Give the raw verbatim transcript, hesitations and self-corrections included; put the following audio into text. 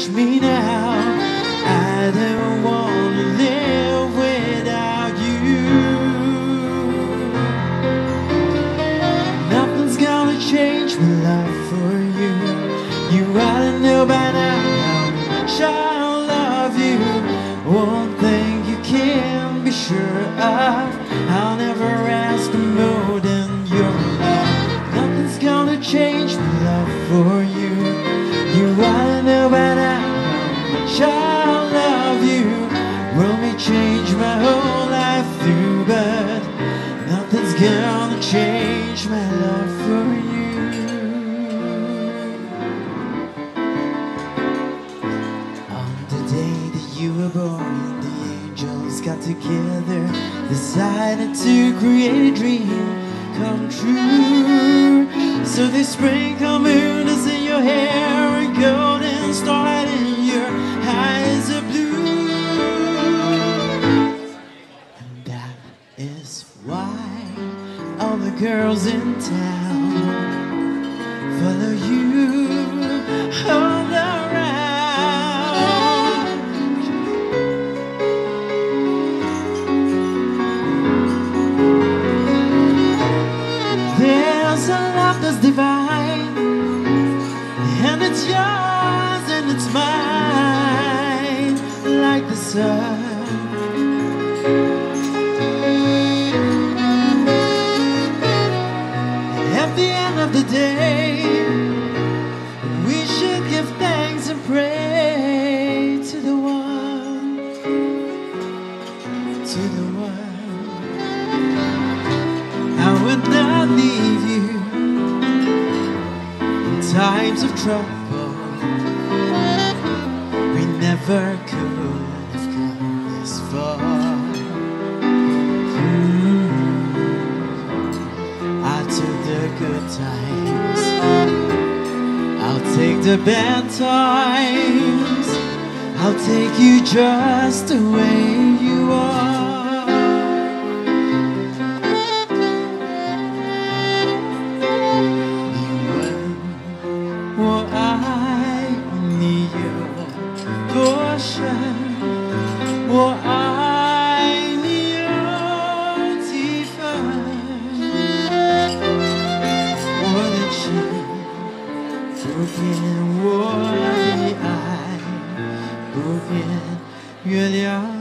change me now. I don't want to live without you. Nothing's gonna change my love for you. You ought to know by now how much I love you. One thing you can be sure of, I'll never ask for more than your love. Nothing's gonna change my love for you. You ought to know by now how much I love you. Will may change my whole life through, but nothing's gonna change my love for you. On the day that you were born, the angels got together, decided to create a dream come true. So they sprinkle moons in your hair and golden starlight in your eyes of blue. And that is why all the girls in town follow you all around. There's a love that's divine, and it's yours and it's mine, like the sun. At the end of the day, we should give thanks and pray to the one, to the one. I would not leave you in times of trouble. We never could have come this far. Good times, I'll take the bad times, I'll take you just the way you are. You were I need your caution, or I need your defense. Broken, what I broken, you're the